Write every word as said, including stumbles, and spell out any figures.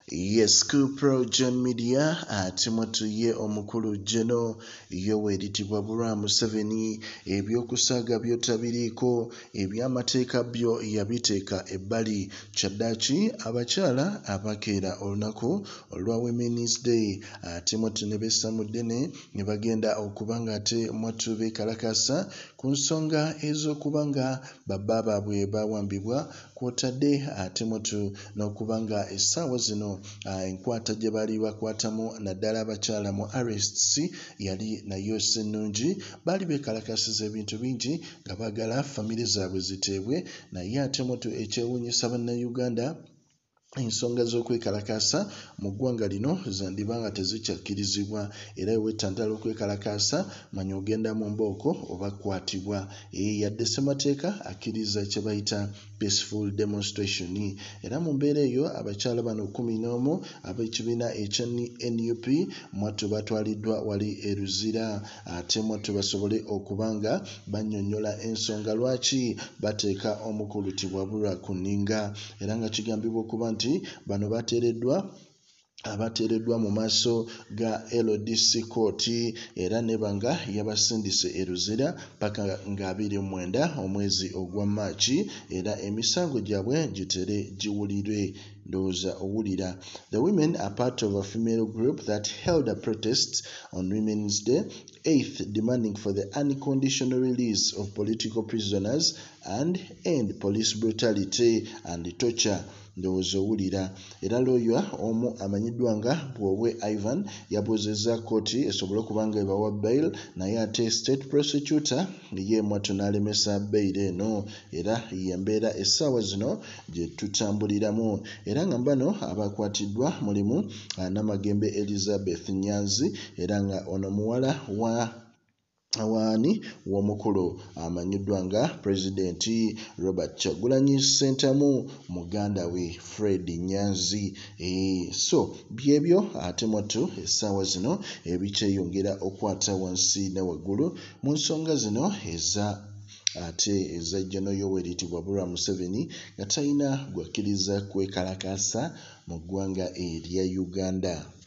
Yes, ku PROJOURN media ate mwatuye omukulu Geno Yoweri Museveni ebyokusaaga byotabiriko ebyamateeka byo yabiteeka ebbali kyaddaaki abakyala abakeera olunaku olwa Women's Day ate mwatu ne bessa mu ddene ne bagenda okuba nga ate mwatu beekalakaasa ku nsonga ez'okuba nga babba baabwe bawambibwa kw'otadde ate mwatu n'okuba nga essaawa zino enkwata gye baali bakwatamu naddala abakyala mu arrests yali nayo sennungi. Baali beekalakasiza ebintu bingi nga baagala famire zaabwe ziteebwe, naye ate mwatu ekyewuunyisa bannayuganda ensonga z'okwekalakaasa mu ggwanga lino zandiba nga tezikyakkirizibwa, era weetantala okwekalakaasa manya ogenda mu mbooko oba kwatibwa. E, yadde ssemateeka akkiriza kye bayita peaceful demonstration, era mu mbeera eyo abakyala bano kumi n'omu ab'ekibiina ekya N U P mwattu batwaliddwa wali e Luzira ate mwattu basobole okuba nga bannyonnyola ensonga lwaki bateeka omukulu Tibwabulwa ku nninga, era nga kigambibwa okuba nti bano bateereddwa abateereddwa mu maaso ga L D C court era nebanga yabasindise e Luzira paka nga abiri mu mwenda omwezi ogwa Maachi, era emisango gyabwe gitere giwulirwe. Ndowooza owulira. The women are part of a female group that held a protest on Women's Day eighth demanding for the unconditional release of political prisoners and end police brutality and torture. Ndowooza owulira. Era lawyer omu amanyiddwa nga Bwowe Ivan yabuuzizza kkooti esobole okuba nga ebawa bail, naye ate state prosecutor ye mwattu n'alemesa bail eno, era yembeera essaawa zino gye tutambuliramu. Era nga bano abakwatiddwa mulimu Namagembe Elizabeth Nyanzi, era nga ono muwala wa awaani w'omukulu amanyiddwa nga Pulezidenti Robert Kyagulanyi Ssentamu muganda we Fred Nyanzi. E, so byebyo ate mwattu essaawa zino ebikyeyongera okwata wansi ne waggulu mu nsonga zino eza ate eza Geno Yoweri Museveni nga talina gwakkiriza kwekalakaasa mu ggwanga erya Uganda.